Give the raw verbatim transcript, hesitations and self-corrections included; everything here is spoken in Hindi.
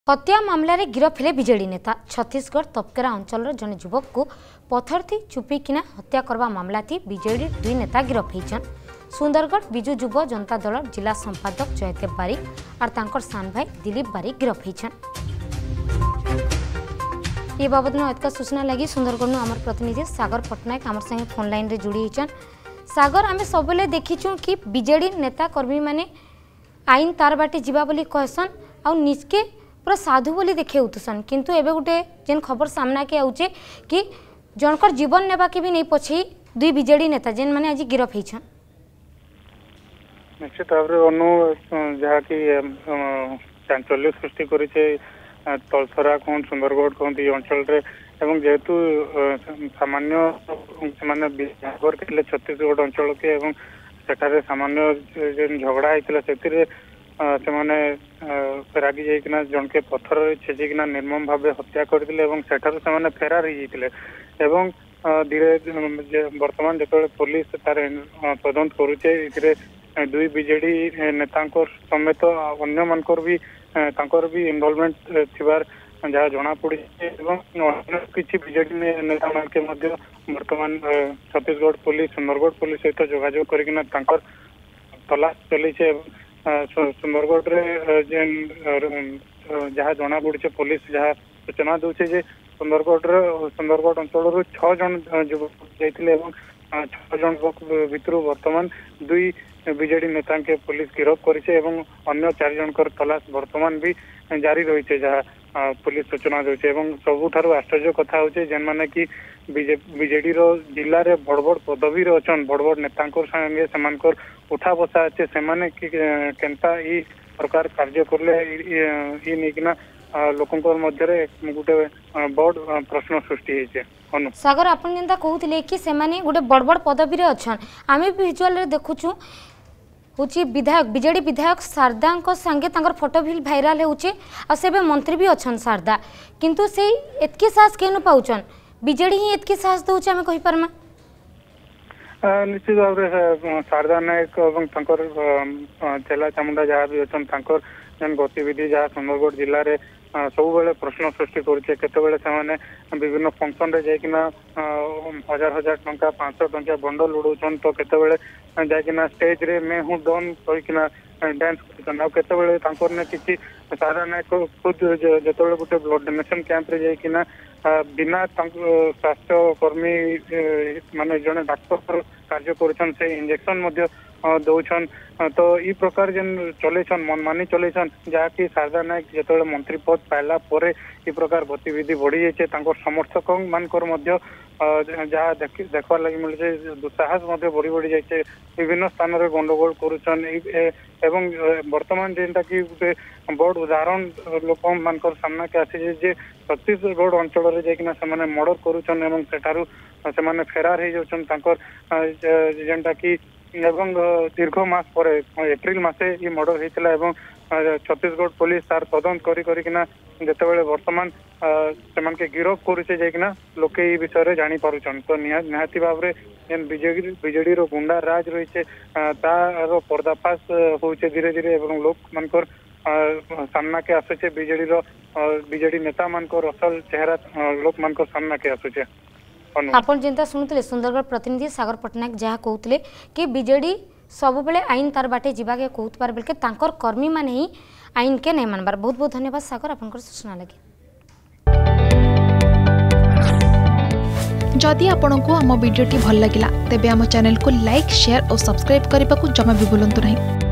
हत्या मामलें गिरफ हेले बीजेडी नेता छत्तीसगढ़ तपकेरा अंचल जन युवक को पथर थी चुपिकिना हत्या करवा मामला थी बीजेडी दुई नेता गिरफ होइछन। सुंदरगढ़ बिजु युव जनता दल जिला संपादक जयदेव बारिक और तांकर सान भाई दिलीप बारिक गिरफ होइछन। ये बाबद एतका सूचना लगी सुंदरगढ़ आमर प्रतिनिधि सागर पट्टनायक आमर संगे फोन लाइन रे जुड़ी होइछन। सागर आमे सबले देखिछु कि बीजेडी नेता कर्मी माने आईन तार बाटे जीवा बोली कहसन आ निजके पूरा साधु बोली देखे उठसन, किंतु एबे गुटे जेन खबर सामना के आउचे कि जनकर जीवन नेबा के भी नहीं पछे दुई बीजेडी नेता जेन माने आज गिरफ होइछन। निश्चित भाव अनु जहाँ कि चांचल्य सृष्टि करिछे तलसरा कौन सुंदरगढ़ कौन अंचल रे एवं जेहेतु सामान्य माने बिहार के छत्तीसगढ़ अंचल के एवं सेठारे सामान्य जेन झगड़ा होइतिला सेतिरे से माने रागी जाइकिना जन के पत्थर छेचिकिना निर्मम भाव हत्या करथिले एवं सेठार से माने फेरार हो जाइतिले एवं धीरे वर्तमान जेतले पुलिस तार तदंत करूचे इथिरे दुई बीजेडी नेतांकर समेत अन्य मानकर भी तांकर भी इन्वॉल्वमेंट थिबार जहाँ जना पड़ी एवं किसी बीजेडी नेता मान के मध्य वर्तमान छत्तीसगढ़ पुलिस सुंदरगढ़ पुलिस सहित जोगाजोग करकिना तांकर तलाश चली सुंदरगढ़ रे जेन जहाँ जना पड़ी पुलिस जहाँ सूचना दूचे जे सुंदरगढ़ सुंदरगढ़ अंचल छह जन युवक जाइतिले एवं छह जन भितर वर्तमान दुई बीजेडी नेता के पुलिस गिरफ करिছে एवं अन्य चार जनकर तलाश वर्तमान भी जारी रही जहाँ पुलिस सूचना दूचे एवं सबुठारु आश्चर्य कथा होचे जेन माने कि बीजेडी रो जिल्ला रे बड़ बड़ पदवी रे अछन बड़ बड़ नेतांकर संगे समानकर उठा बसा अच्छे से माने कि केनता ई प्रकार कार्य करले ई निकिना लोकंकर मध्य रे गुटे बड़ प्रश्न सृष्टि होइছে। सागर अपन जेंता कहउथिले कि से माने गुटे बड़ बड़ पदवी रे अछन आमे विजुअल रे देखुछु होची विधायक बीजेडी विधायक शारदा संगे तांकर फोटो भी भाइराल होचे आ सेबे मंत्री भी अछन शारदा, किंतु से एतके साहस केनु पाउछन बीजेडी ही एतके साहस दउचे हमें कहि परमा। निश्चित भाव में शारदा नायक और तांकर चेला चामुंडा जहाँ भी अछन तांकर जेन गतिविधि जहाँ सुंदरगढ़ जिले में सब बेले प्रश्न सृष्टि करुचे केतेबेले सेमाने विभिन्न फंक्शन रे जाइकिना हजार हजार टंका पाँच सौ टंका बंडल उड़ौछन तो केतेबेले जाइकिना स्टेज रे मैं हूँ डन कहिकिना डांस करछन आ केतेबेले तांकर ने किछि सारा नायक खुद जेतेबेले गुटे ब्लड डोनेशन कैंप रे जाइकिना बिना स्वास्थ्य कर्मी माने जने डॉक्टर कार्य करुछन से इंजेक्शन मध्य दौछन तो ई प्रकार जेन चलेछन मनमानी चलेछन जहाँ कि शारदा नायक जेतेबेले मंत्री पद पाइला परे ई प्रकार गतिविधि बढ़ी जाइछे तांकर समर्थक मानकर मध्य जहाँ देखबार लगी मिलছে दुस्साहस मध्य बढ़ी बढ़ी जाइछे विभिन्न स्थान रे गंडगोल करुछन एवं वर्तमान जेनटा कि गुटे बड़ उदाहरण लोक मानकर सामना के आसी जे छत्तीसगढ़ अंचल रे जाइकिना से मर्डर करुछन एवं सेठारु से फेरार हो जाउछन तांकर जेनटा कि एवं दीर्घ मास पर एप्रिल मासे ये मर्डर होता एवं छत्तीसगढ़ पुलिस तार तदंत करी करिकिना जेतेबेले वर्तमान सेमान के गिरफ करुचे जाइकिना लोके ई विषय रे जानि पारुछन तो निहाती भाव रे जेन बीजेडी बीजेडी रो गुंडा राज रहिছে तार पर्दाफाश होउचे धीरे धीरे एवं लोक मानकर सामना के आसुचे बीजेडी रो बीजेडी नेता मानकर असल चेहरा लोक मानकर सामना के आसुचे। आपण जेंता सुनुतले सुंदरगढ़ प्रतिनिधि सागर पट्टनायक जहाँ कहते कि बीजेडी सब बेले आईन तार बाटे जीवा के कहूबार बेलके तांकर कर्मी माने ही आईन के नहीं मानबार। बहुत बहुत धन्यवाद सागर आपनकर सूचना लगे। जदि आपंक आम भिडी भल लगा तेब आम चैनल को लाइक शेयर और सब्सक्राइब करने को जमा भी भूलु नहीं।